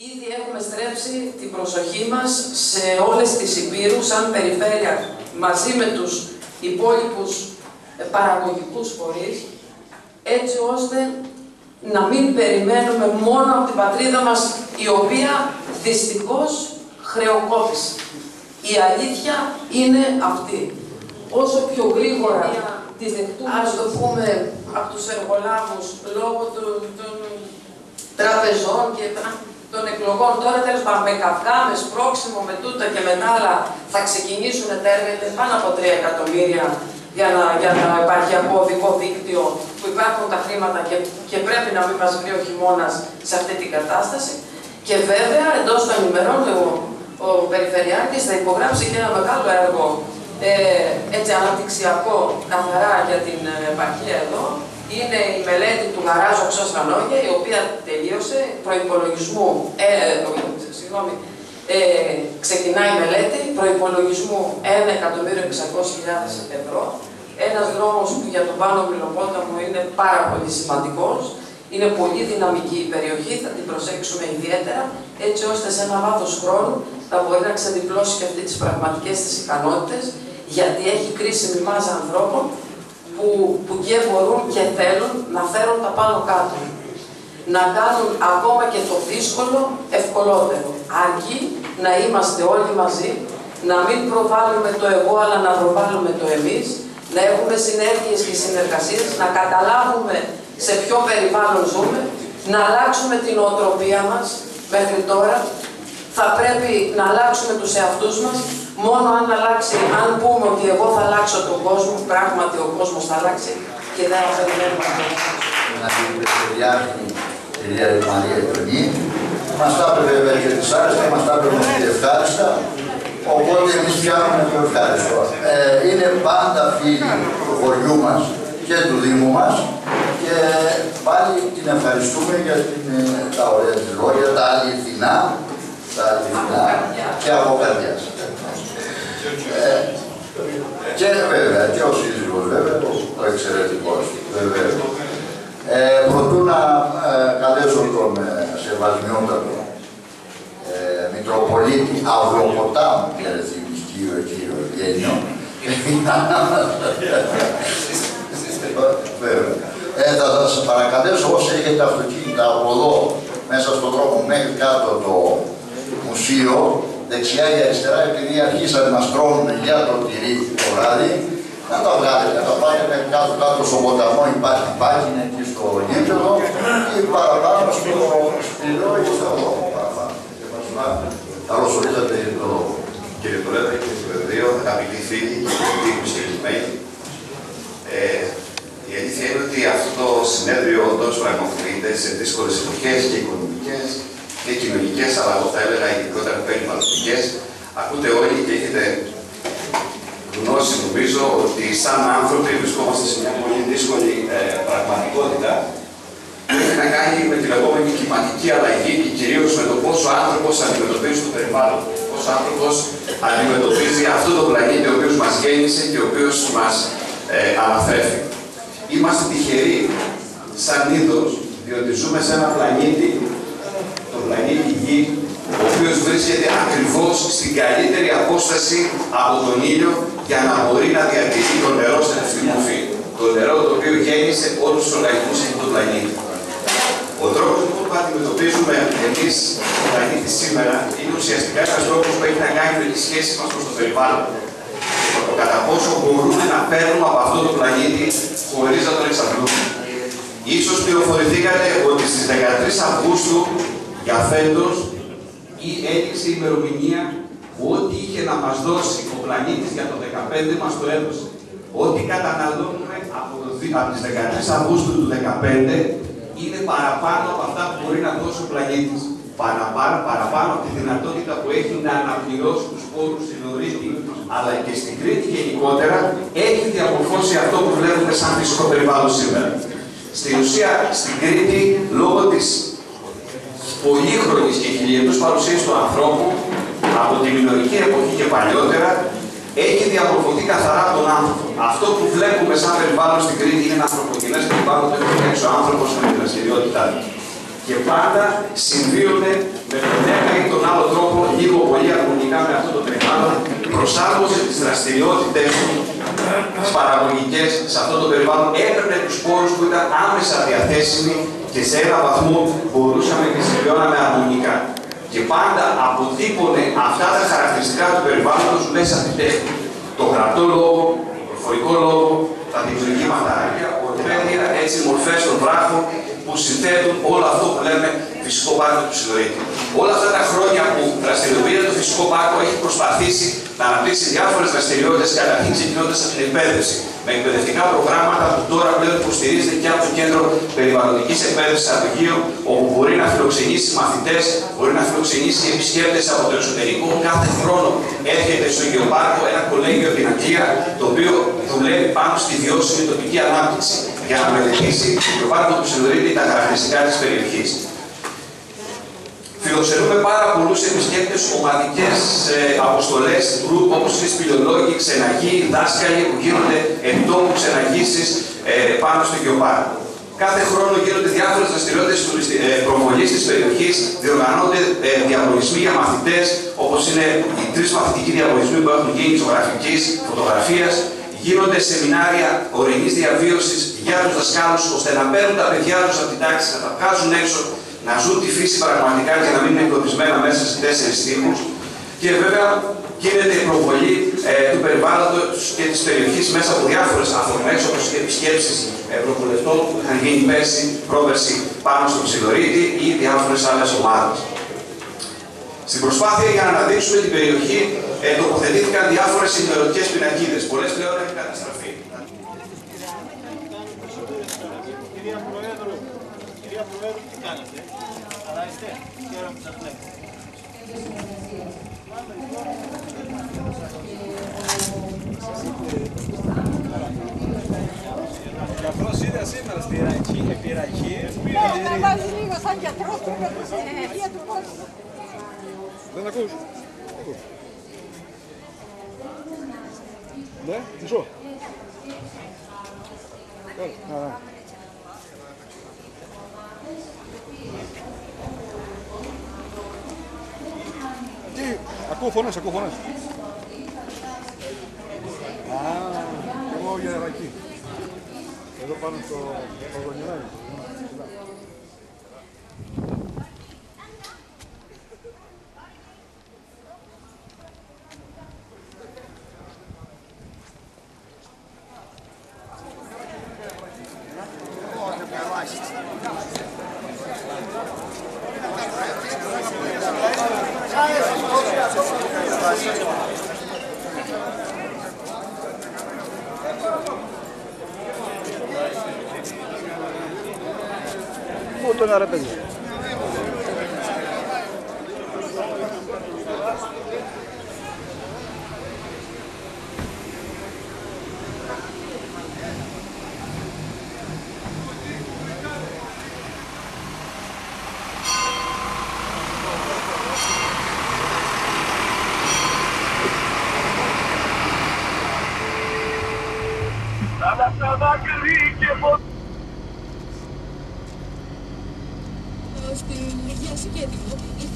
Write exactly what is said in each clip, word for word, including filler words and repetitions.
Ήδη έχουμε στρέψει την προσοχή μας σε όλες τις υπήρους σαν περιφέρεια μαζί με τους υπόλοιπους παραγωγικούς φορείς, έτσι ώστε να μην περιμένουμε μόνο από την πατρίδα μας, η οποία δυστυχώς χρεοκόπησε. Η αλήθεια είναι αυτή. Όσο πιο γρήγορα τις δεχτούμε, ας το πούμε, από τους εργολάβους, λόγω του, των τραπεζών και των εκλογών, τώρα τέλος πάντων με καυγά, με σπρώξιμο, με τούτα και με τα άλλα, θα ξεκινήσουν τα έργα, πάνω από τρία εκατομμύρια για να, για να υπάρχει από οδικό δίκτυο που υπάρχουν τα χρήματα και, και πρέπει να μην μας βρει ο χειμώνας σε αυτή την κατάσταση. Και βέβαια, εντός των ημερών, ο, ο Περιφερειάρχης θα υπογράψει και ένα μεγάλο έργο ε, έτσι αναπτυξιακό, καθαρά για την επαρχία εδώ. Είναι η μελέτη του Γαράζ Οξός Ρανόγια, η οποία τελείωσε προϋπολογισμού, ε, ε, συγγνώμη, ε, ξεκινάει η μελέτη προϋπολογισμού ένα εκατομμύριο εξακόσιες χιλιάδες ευρώ. Ένας δρόμος που για τον Πάνω Μυλοπόταμο είναι πάρα πολύ σημαντικός. Είναι πολύ δυναμική η περιοχή, θα την προσέξουμε ιδιαίτερα, έτσι ώστε σε ένα βάθος χρόνου θα μπορεί να ξεδιπλώσει και αυτή τις πραγματικές της ικανότητες, γιατί έχει κρίσιμη μάζα ανθρώπων που, που και μπορούν και θέλουν να φέρουν τα πάνω κάτω. Να κάνουν ακόμα και το δύσκολο ευκολότερο. Αρκεί να είμαστε όλοι μαζί, να μην προβάλλουμε το εγώ, αλλά να προβάλλουμε το εμείς, να έχουμε συνέργειες και συνεργασίες, να καταλάβουμε σε ποιο περιβάλλον ζούμε, να αλλάξουμε την οτροπία μας. Μέχρι τώρα θα πρέπει να αλλάξουμε τους εαυτούς μας. Μόνο αν αλλάξει, αν πούμε ότι εγώ θα αλλάξω τον κόσμο, πράγματι ο κόσμος θα αλλάξει και δεν θα περιμένουμε αυτό. Να την Περιφερειάρχη, κυρία Μαρία Ιωνή, μας τα έπρεπε μερικές δυσάρεστα, μας τα έπρεπε και ευχάριστα, οπότε εμείς πιάνουμε το ευχάριστο. Ε, είναι πάντα φίλοι του χωριού μας και του Δήμου μας και πάλι την ευχαριστούμε για την, τα ωραία της λόγια, τα αληθινά, τα αληθινά και από καρδιάς. Ε, και βέβαια, και ο σύζυγος βέβαια, ο εξαιρετικός, βέβαια. Ε, προτού να ε, καλέσω τον ε, σεβασμιότατο ε, Μητροπολίτη Αυροποτάμου και Ρεθύμης, κύριο κύριο Γένιο, ε, θα σας παρακαλέσω όσοι έχετε αυτοκίνητα από εδώ μέσα στον δρόμο μέχρι κάτω το μουσείο, δεξιά ή αριστερά, επειδή αρχίσαν να στρώνουν για το τυρί το βράδυ, να τα βγάλετε, να τα πάρετε κάτω κάτω στον ποταμό, υπάρχει πάγινο εκεί στο γήπεδο ή παραπάνω στο σπηλό ή στο δρόμο παραπάνω. Καλώς ορίσατε το λόγο. Κύριε Πρόεδρε, κύριε Προεδρείο, αγαπητοί φίλοι και πολιτικούς και κλεισμένοι, ε, η αλήθεια είναι ότι αυτό το συνέδριο όντως πραγματοποιείται σε δύσκολες εποχές και οικονομικές και κοινωνικές, αλλά εγώ θα έλεγα ειδικότερα περιβαλλοντικές. Ακούτε όλοι και έχετε γνώση, νομίζω, ότι σαν άνθρωποι βρισκόμαστε σε μια πολύ δύσκολη ε, πραγματικότητα που έχει να κάνει με τη λεγόμενη κλιματική αλλαγή και κυρίως με το πόσο ο άνθρωπος αντιμετωπίζει το περιβάλλον. Πόσο ο άνθρωπος αντιμετωπίζει αυτό το πλανήτη ο οποίος μας γέννησε και ο οποίος μας ε, αναθρέφει. Είμαστε τυχεροί σαν είδος, διότι ζούμε σε ένα πλανήτη, το πλανήτη Γη, ο οποίος βρίσκεται ακριβώς στην καλύτερη απόσταση από τον ήλιο για να μπορεί να διατηρεί το νερό στην αυτή μορφή. Το νερό το οποίο γέννησε όλους τους οργανισμούς από τον πλανήτη. Ο τρόπος λοιπόν, που αντιμετωπίζουμε εμείς τον πλανήτη σήμερα είναι ουσιαστικά ένας τρόπος που έχει να κάνει με τη σχέση μας προς το περιβάλλον. Το κατά πόσο μπορούμε να παίρνουμε από αυτό το πλανήτη χωρίς να τον εξαντλούμε. Ίσως πληροφορηθήκατε ότι στις δεκατρείς Αυγούστου για φέτος ή έληξε η ημερομηνία που ό,τι είχε να μας δώσει ο πλανήτης για το δεκαπέντε μας το έδωσε. Ό,τι καταναλώνουμε από, το, από τις δεκατρείς Αυγούστου του δεκαπέντε είναι παραπάνω από αυτά που μπορεί να δώσει ο πλανήτης. Παραπάνω, παραπάνω από τη δυνατότητα που έχει να αναπληρώσει τους πόρους στην Ορίδη, αλλά και στην Κρήτη γενικότερα, έχει διαμορφώσει αυτό που βλέπουμε σαν φυσικό περιβάλλον σήμερα. Στην ουσία, στην Κρήτη, λόγω της πολύχρονης και χιλιετούς παρουσίας του ανθρώπου, από τη μινωρική εποχή και παλιότερα, έχει διαμορφωθεί καθαρά από τον άνθρωπο. Αυτό που βλέπουμε σαν περιβάλλον στην Κρήτη είναι ένα ανθρωπογενές περιβάλλον που έχει φτιάξει ο άνθρωπος με την δραστηριότητά του. Και πάντα συμβίωνε με το προσάρμοζε τις δραστηριότητες τις παραγωγικές σε αυτό το περιβάλλον, έπαιρνε τους πόρους που ήταν άμεσα διαθέσιμοι και σε έναν βαθμό μπορούσαμε και συμβιώναμε αρμονικά. Και πάντα αποτύπωνε αυτά τα χαρακτηριστικά του περιβάλλοντος μέσα στη τέχνη. Το γραπτό λόγο, το προφορικό λόγο, τα δημιουργική μαθαράκια, ορθοπαίδεια, έτσι μορφές των βράχων που συνθέτουν όλο αυτό που λέμε φυσικό πάρκο του Ψιλορίτη. Όλα αυτά τα χρόνια που δραστηριοποιείται το φυσικό πάρκο έχει προσπαθήσει να αναπτύξει διάφορες δραστηριότητες, καταρχήν ξεκινώντας από την εκπαίδευση. Με εκπαιδευτικά προγράμματα που τώρα πλέον υποστηρίζεται και από το Κέντρο Περιβαλλοντικής Εκπαίδευσης Αττοκίου, όπου μπορεί να φιλοξενήσει μαθητές, μπορεί να φιλοξενήσει επισκέπτες από το εξωτερικό. Κάθε χρόνο έρχεται στο Γεωπάρκο ένα κολέγιο από την Αγγλία, το οποίο δουλεύει πάνω στη βιώσιμη τοπική ανάπτυξη για να μελετήσει το Γεωπάρκο του Ψιλορίτη τα χαρακτηριστικά της περιοχής. Φιλοξενούμε πάρα πολλούς επισκέπτες, ομαδικές ε, αποστολές, γκρουπ όπως είναι σπηλιολόγοι, ξεναγοί, δάσκαλοι που γίνονται επιτόπου ξεναγήσεις ε, πάνω στο Γεωπάρκο. Κάθε χρόνο γίνονται διάφορες δραστηριότητες ε, προβολής της περιοχής, διοργανώνται ε, διαγωνισμοί για μαθητές, όπως είναι οι τρεις μαθητικοί διαγωνισμοί που έχουν γίνει ζωγραφικής, φωτογραφίας. Γίνονται σεμινάρια ορεινής διαβίωσης για τους δασκάλους, ώστε να παίρνουν τα παιδιά τους από την τάξη, να τα βγάζουν έξω, να ζουν τη φύση πραγματικά και να μην είναι εγκλωβισμένα μέσα σε τέσσερις τείχους. Και βέβαια γίνεται η προβολή ε, του περιβάλλοντος και της περιοχής μέσα από διάφορες αφορμές, όπως και επισκέψεις ευρωβουλευτών που είχαν γίνει πέρσι, πρόπερσι πάνω στο Ψιλορίτη ή διάφορες άλλες ομάδες. Στην προσπάθεια για να αναδείξουμε την περιοχή, ε, τοποθετήθηκαν διάφορες ενημερωτικές πινακίδες. Πολλές πλέον έχουν καταστραφεί. Κυρία Πρόεδρο, κυρία Πρόεδρο, τι κάνετε? Καλά είστε? Χαίρομαι που σας βλέπω. Γιατρός είδα σήμερα στη Ιρακή, επί Ιρακής. Ναι, να βάζει λίγο σαν γιατρός που είναι στην υγεία του κόσμου. Δεν ακούς? Ναι, μισό. Καλά. Τι, ακούω φωνές, ακούω φωνές. Α, εγώ για Ιρακή. Εδώ πάνω στο Παγκονιάδι. Πού τον άρε παιδί. Στην υγεία σου και έτοιμο.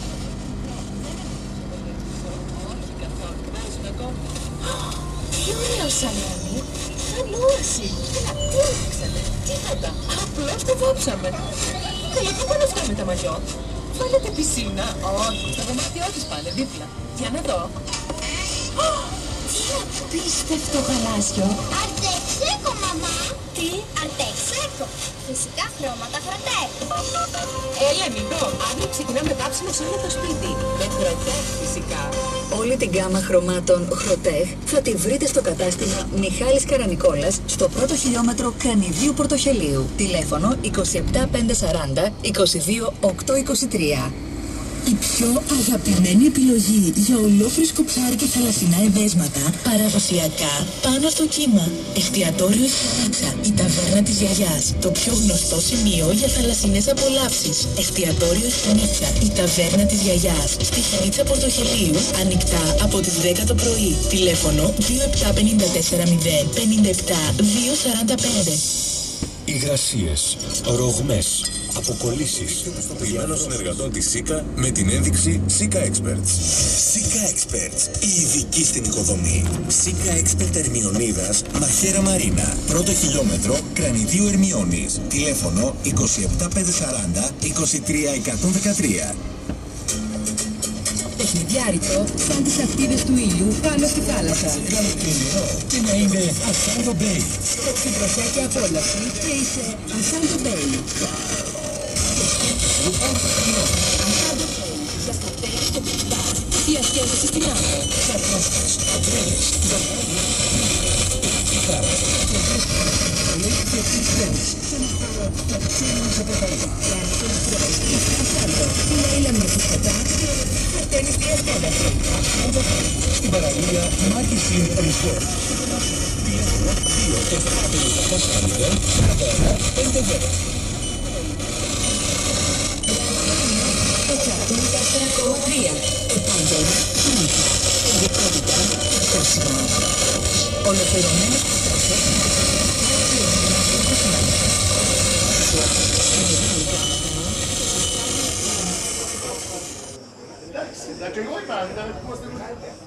Όχι καθόλου. Βάζουμε ακόμα. Τι ωραίο σαλόνι. Καλούαση. Τι ρίξατε. Τίποτα. Απλώς το βάψαμε. Καλά, πού πάνε αυτά με τα μαγιό? Βάλετε πισίνα. Όχι, τα δωμάτιό της πάνε δίπλα. Για να δω. Τι απίστευτο γαλάζιο. Αρτεξέκο, μαμά. Τι? Αρτεξέκο. Φυσικά χρώματα Χροτέχ. Έλα, Νίκο, αύριο ξεκινάμε κάψιμο σε όλο το σπίτι. Με Χροτέχ, φυσικά. Όλη την γκάμα χρωμάτων Χροτέχ θα τη βρείτε στο κατάστημα Μιχάλης Καρανικόλας, στο πρώτο χιλιόμετρο Κρανιδίου Πορτοχελίου. Τηλέφωνο είκοσι επτά πεντακόσια σαράντα είκοσι δύο οκτακόσια είκοσι τρία. Η πιο αγαπημένη επιλογή για ολόφρυσκο ψάρι και θαλασσινά εδέσματα, παραδοσιακά πάνω στο κύμα. Εστιατόριο Στανίτσα, η ταβέρνα της γιαγιάς. Το πιο γνωστό σημείο για θαλασσινές απολαύσεις. Εστιατόριο Στανίτσα, η ταβέρνα της γιαγιάς. Στη Στανίτσα Πορτοχελίου, ανοιχτά από τις δέκα το πρωί. Τηλέφωνο δύο επτά πέντε τέσσερα μηδέν πέντε επτά δύο σαράντα πέντε. Υγρασίες, ρογμές, αποκολλήσεις. Πλημένων συνεργατών της ΣΥΚΑ με την ένδειξη ΣΥΚΑ Experts. ΣΥΚΑ Experts, οι ειδικοί στην οικοδομή. Ψίκα Expert Ερμιονίδας, Μαχαίρα Μαρίνα. Πρώτο χιλιόμετρο, Κρανιδίου Ερμιώνης. Τηλέφωνο είκοσι επτά πεντακόσια σαράντα είκοσι τρία εκατόν δεκατρία. Παιχνιδιάρικο, σαν τις ακτίδες του ήλιου πάνω στη θάλασσα. Και να είναι Asando Bay. Στην προσέχεια και απόλαυση και είσαι Asando Bay. Asando Bay, για κοπέλες στο μπιμπάρ, διασκέδαση στην άμμο. Καρπρόστες, αντρέλες, δωμάτια, θάλασσα, και βρίσκονται και τις τρέλες. Σε ένα χώρο τα ξένια σε προκαλά. Λάρισε να τρως, είσαι Asando. Λέιλα με φουσκωτά και χαρτένεις διασκέδαση. Στην παραλία Μάκη Συν Resort. Τηλέφωνο δύο επτά πέντε τέσσερα μηδέν σαράντα ένα πενήντα δέκα. εκατόν τέσσερα κόμμα τρία. Επάγγελμα, κινητά, ειδικότητα, πρόσημα. Ολοκληρωμένες προτάσεις. Εντάξει, εγώ είπα, ήταν πώς δεν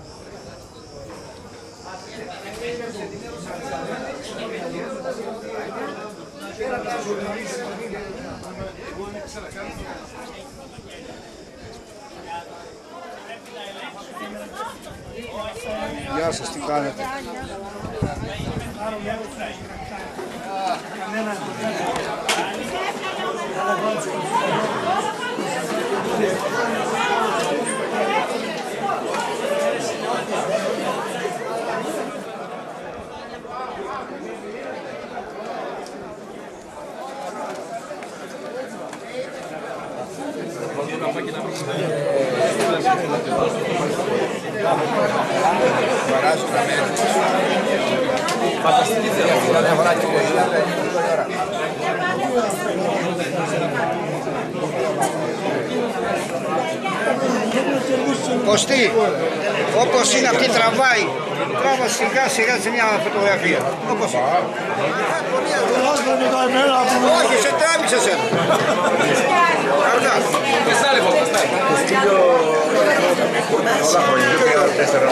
Γεια σας, τι κάνετε? Φανταστική θέα, θα αγοράκι Κωστή, όπως είναι αυτή τραβάει, τράβα σιγά σιγά σε μια φωτογραφία. Όπως είναι. Όχι, σε τράβηξε σε. Καρτά. Πεστάλεπο, πεστάλεπο. Όλα χρόνια, τέσσερα.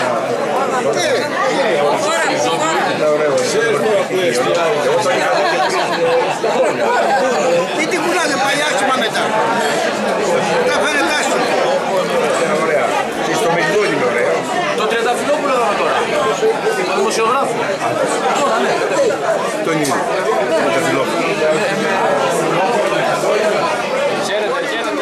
Τι την κουλάνε παλιάσιμα μετά. Τα φαίνεται άσχημα. Ωραία. Στο Μητρούλι είναι ωραίο. Το Τριανταφυλόπουλο εδώ τώρα. Το δημοσιογράφο. Τώρα ναι. Το είναι. Τριανταφυλόπουλο. Χαίρετε, χαίρετε.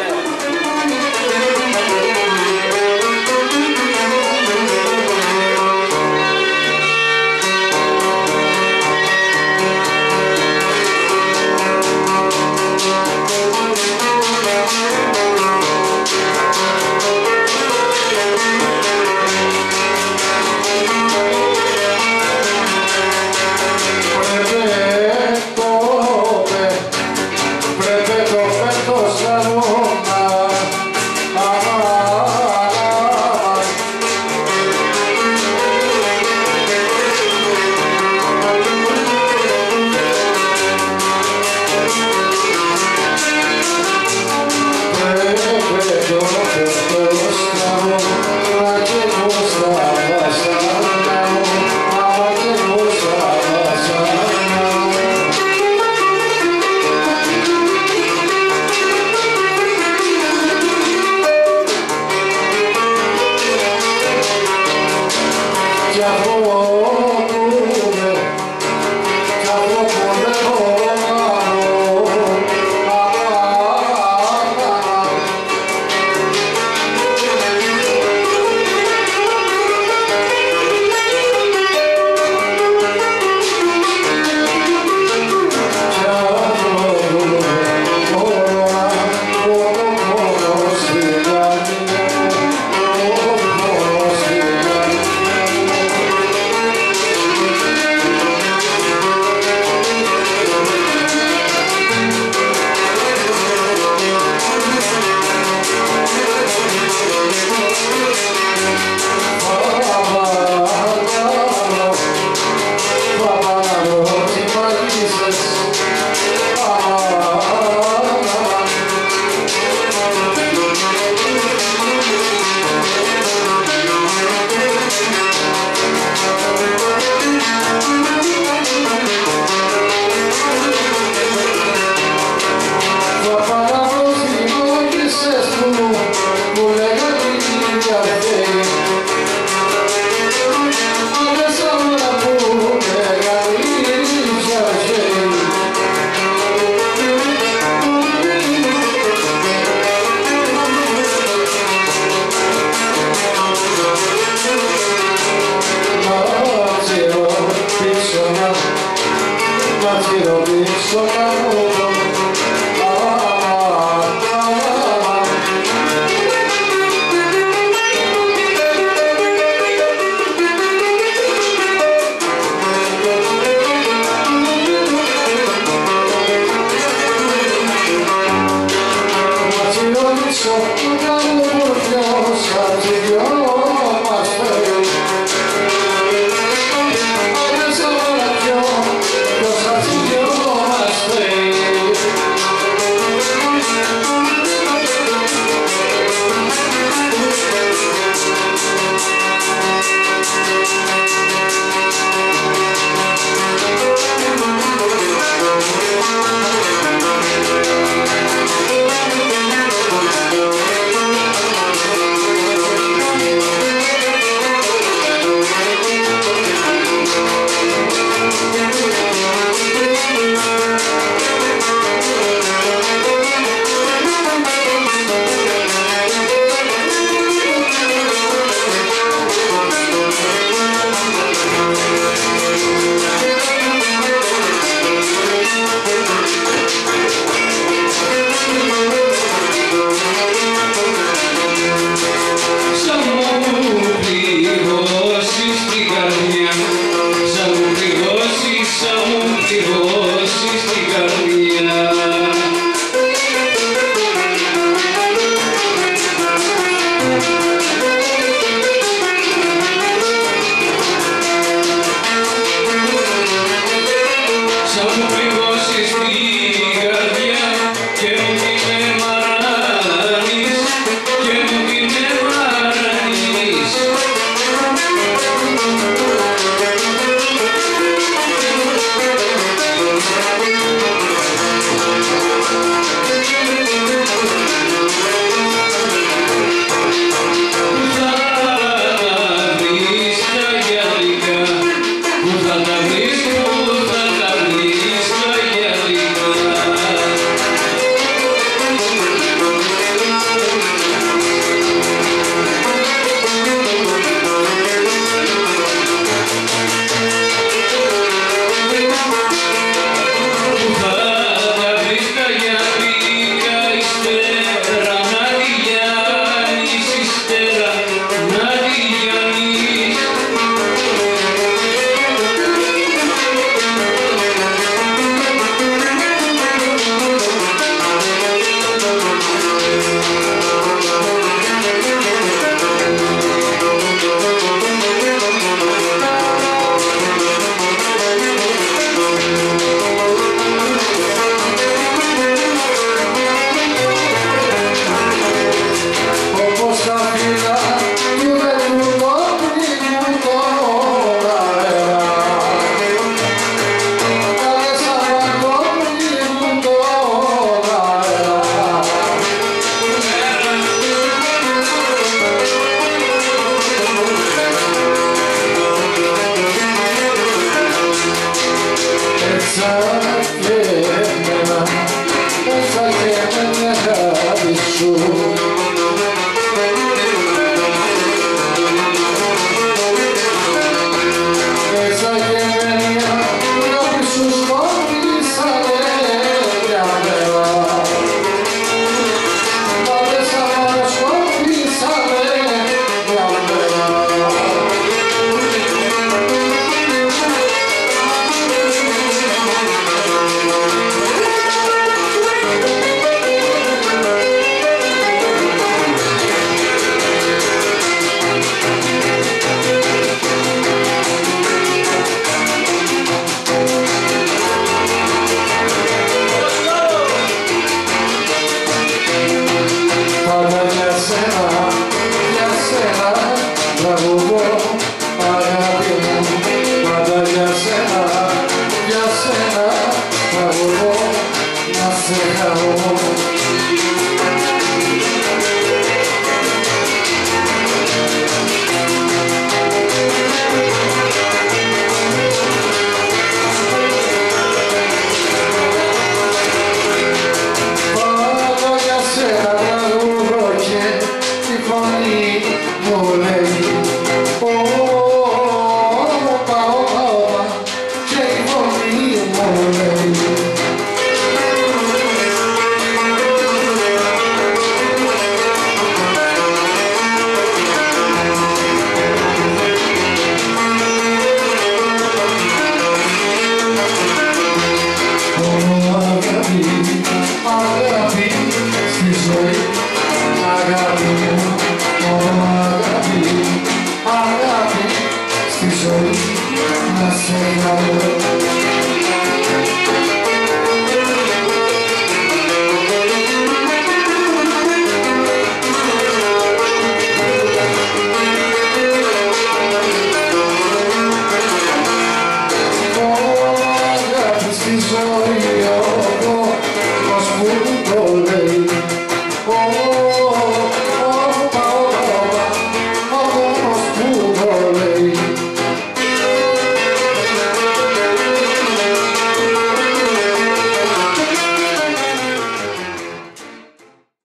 Israel.